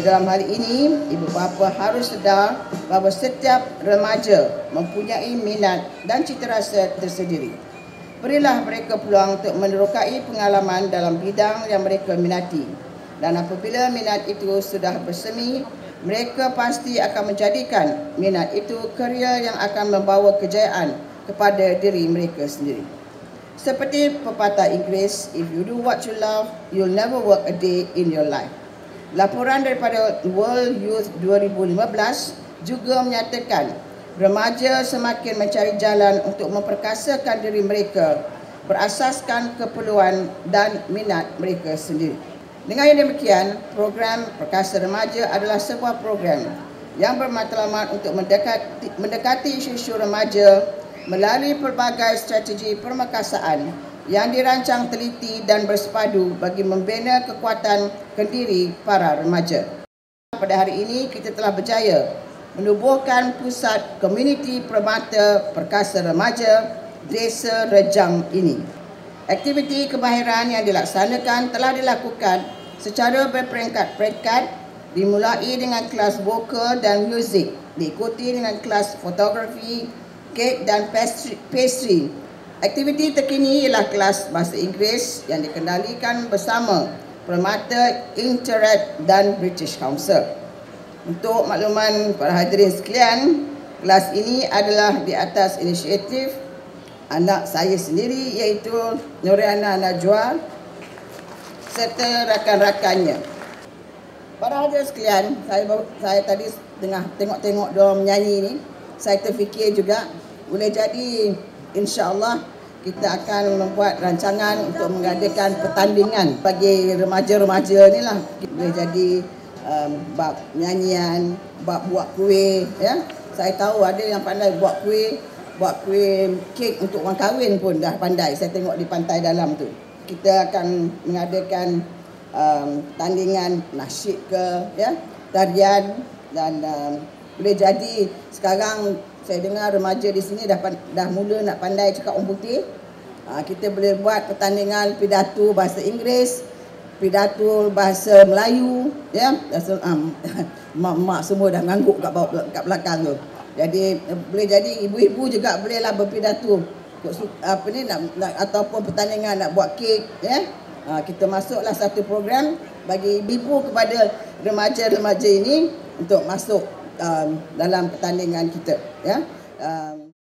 dalam hal ini, ibu bapa harus sedar bahawa setiap remaja mempunyai minat dan citarasa tersendiri. Berilah mereka peluang untuk menerokai pengalaman dalam bidang yang mereka minati. Dan apabila minat itu sudah bersemi, mereka pasti akan menjadikan minat itu kerjaya yang akan membawa kejayaan kepada diri mereka sendiri. Seperti pepatah Inggeris, if you do what you love, you'll never work a day in your life. Laporan daripada World Youth 2015 juga menyatakan remaja semakin mencari jalan untuk memperkasakan diri mereka berasaskan keperluan dan minat mereka sendiri. Dengan yang demikian, program Perkasa Remaja adalah sebuah program yang bermatlamat untuk mendekati isu-isu remaja melalui pelbagai strategi permekasaan yang dirancang teliti dan bersepadu bagi membina kekuatan kendiri para remaja. Pada hari ini, kita telah berjaya menubuhkan pusat komuniti permata Perkasa Remaja Desa Rejang ini. Aktiviti kemahiran yang dilaksanakan telah dilakukan secara berperingkat-peringkat, dimulai dengan kelas vokal dan muzik, diikuti dengan kelas fotografi, kek dan pastry. Aktiviti terkini ialah kelas bahasa Inggeris yang dikendalikan bersama Permata Interact dan British Council. Untuk makluman para hadirin sekalian, kelas ini adalah di atas inisiatif anak saya sendiri iaitu Nuriana Najwa serta rakan-rakannya. Para hadirin sekalian, saya tadi tengah tengok-tengok dia menyanyi ni, saya terfikir juga boleh jadi insya-Allah kita akan membuat rancangan untuk mengadakan pertandingan bagi remaja-remaja ni lah. Boleh jadi bab nyanyian, bab buat kuih, ya. Saya tahu ada yang pandai buat kuih kek untuk orang kahwin pun dah pandai. Saya tengok di pantai dalam tu. Kita akan mengadakan tandingan nasyid ke, ya, tarian dan boleh jadi sekarang saya dengar remaja di sini dah mula nak pandai cakap orang putih. Kita boleh buat pertandingan pidato bahasa Inggeris, pidato bahasa Melayu, ya. Mak semua dah ngangguk kat belakang tu. Jadi boleh jadi ibu-ibu juga bolehlah berpidato apa ni nak ataupun pertandingan nak buat kek, ya. Kita masuklah satu program bagi ibu kepada remaja-remaja ini untuk masuk dalam pertandingan kita, ya.